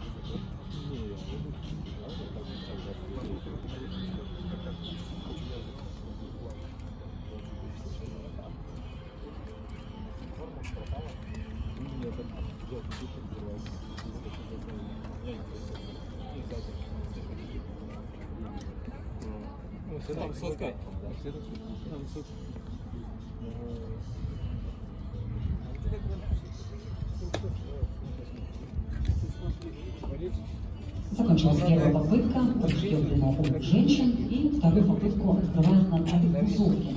Там высотка. Там высотка. Закончилась первая попытка, ждем обоих женщин, и вторую попытку открывает Наталья Кузовкина,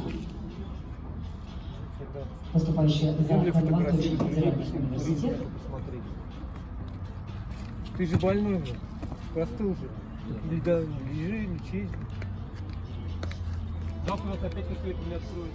поступающая за Восточный федеральный университет. Ты же больной же, простыл же. Лежи, лечись. Завтра у нас опять какой-то не откроется.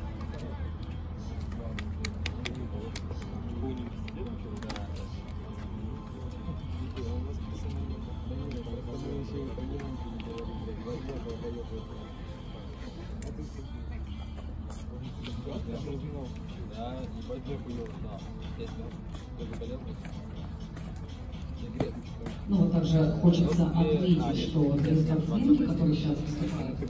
Ну вот также хочется отметить, что две спортсменки, которые сейчас выступают,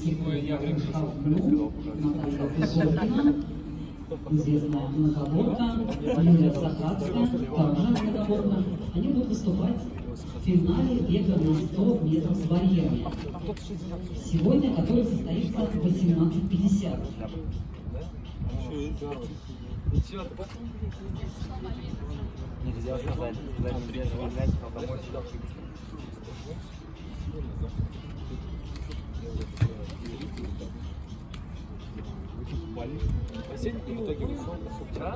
Наталья Кузовкина, известная многоборка, Юлия Сахацкая, также многоборка, они будут выступать в финале бега на 100 метров с барьером, сегодня, который состоится в 18:50. Нельзя сказать, нельзя сказать, но домой сюда. Последний в итоге вчера?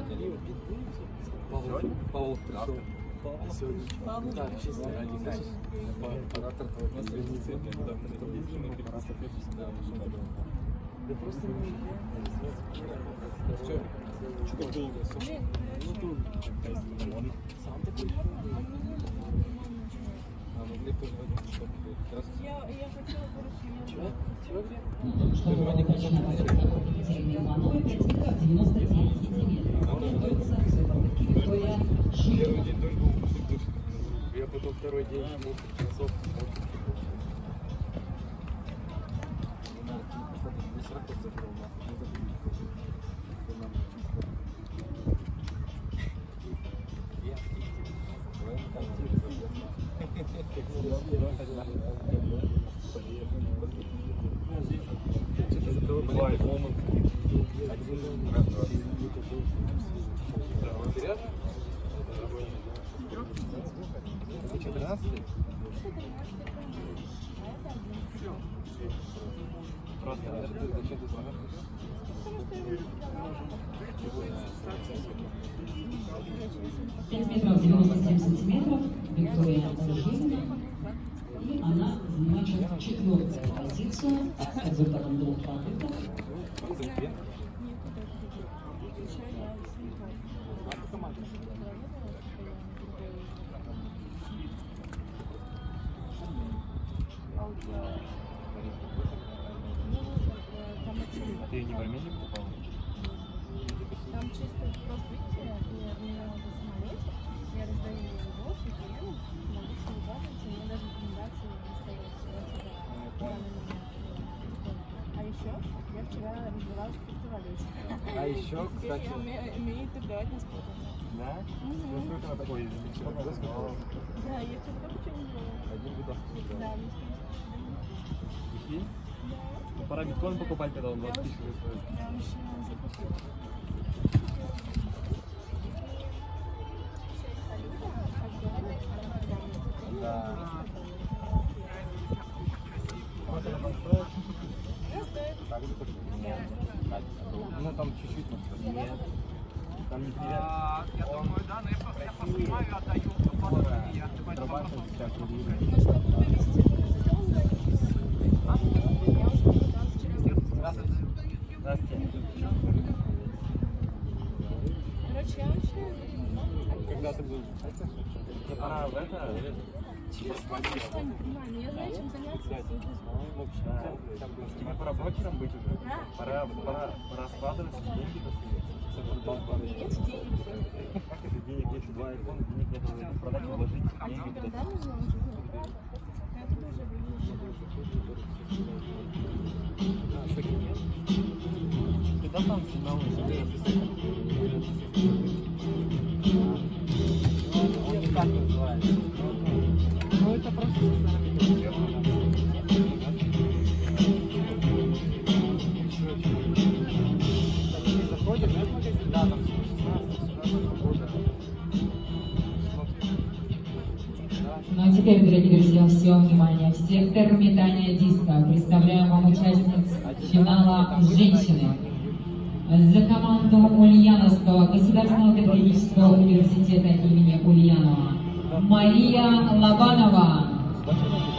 Павел пришел. Да, честно, оператор твой последний да просто не что? Что-то долго. Ну тут сам такой. Могли позвонить. Я хотела поручить. Чтобы удачная попытка Екатерины Ивановой, противника в 99 сантиметров. Готовится к своей попытке Виктория Жирова. Первый день дождь был, я потом второй день часов. метров 97 сантиметров Виктория Жирова, и она занимает сейчас четвертую позицию с результатом двух попыток. Ты не в Армении покупала? Там чисто просто, видите, мне надо самолете, я раздаю видосы, клиентам, могу все укладываться, мне даже рекомендации достаются. А еще я вчера развивалась в криптовалюте. А еще, кстати... Я умею торговать на споте. Да? Ну сколько на такой язык? Да, я что-то только что не делала. Один видос. Да, мне Прикинь? Да. Ну, пора биткоин покупать, когда он 20 тысяч стоит. Я вообще запустила. Да. Ну там чуть-чуть. Нет. Там не приятно. Я думаю, да, но я просто поснимаю и отдаю. Я Рабатывать сейчас не видно. Ну, чтобы вывести, Здравствуйте. Здравствуйте. короче, я вообще... Когда ты был? Пора в это. Я просто не понимаю, но я знаю, чем заняться. если иду с- Тебе пора брокером быть уже. Да. Пора складываться, деньги достают. Нет денег просто. Как это денег нет? 2 iPhone, денег нет, надо продать, вложить деньги Когда куда-то. нужно уже? Я тут уже Когда там финал он никак не называется. Ну это просто заходишь, да, в магазин, да, там 16-17 года. Ну а теперь, дорогие друзья, все внимание, в сектор метания диска. Представляем вам участниц финала женщины. За команду Ульяновского государственного педагогического университета имени Ульянова Мария Лобанова.